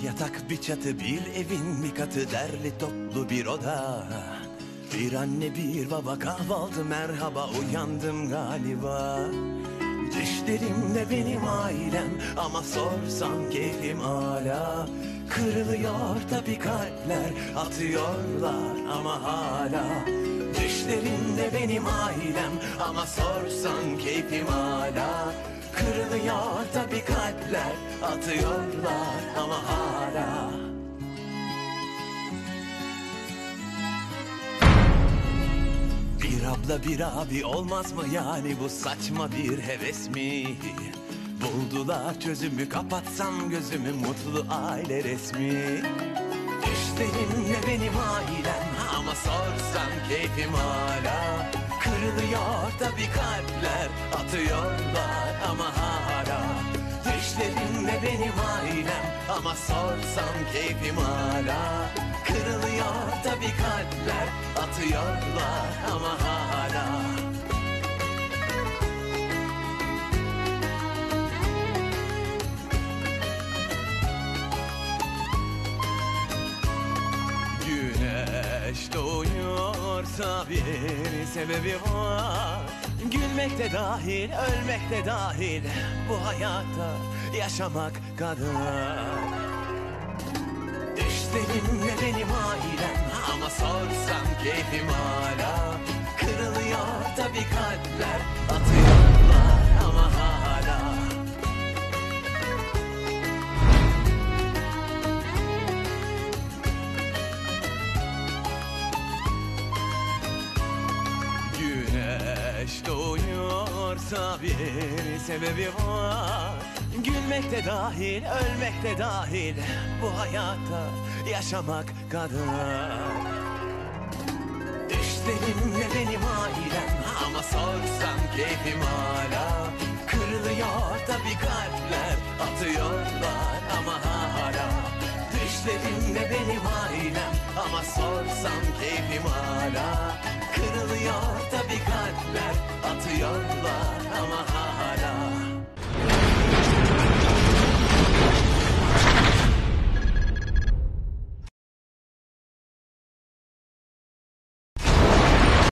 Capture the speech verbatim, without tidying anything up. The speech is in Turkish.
yatak, bir çatı, bir evin bir katı, derli toplu bir oda. Bir anne bir baba, kahvaltı merhaba, uyandım galiba. Düşlerimde benim ailem ama sorsam keyfim hala. Kırılıyor tabi kalpler, atıyorlar ama hala. Düşlerimde benim ailem ama sorsan keyfim hala. Kırılıyor tabi kalpler, atıyorlar ama hala. Bir abla bir abi olmaz mı yani, bu saçma bir heves mi? Buldular çözümü, kapatsam gözümü, mutlu aile resmi. Düşlerimle benim ailem ama sorsan keyfim hala. Kırılıyor tabi kalpler, atıyorlar ama hala. Düşlerimle benim ailem ama sorsam keyfim hala. Kırılıyor tabi kalpler, atıyorlar ama hala. Güneş doğuyorsa bir sebebi var. Gülmek de dahil, ölmek de dahil, bu hayatta yaşamak kadar. Düşlerimle benim ailem ama sorsam keyfim hala. Kırılıyor tabi kalpler, atıyorlar ama hala. Güneş doğuyorsa bir sebebi var. Gülmek de dahil, ölmek de dahil, bu hayatta yaşamak kadar. Düşlerimle benim ailem ama sorsam keyfim hala. Kırılıyor tabi kalpler, atıyorlar ama hala. Düşlerimle benim ailem ama sorsam keyfim hala. Kırılıyor tabi kalpler, atıyorlar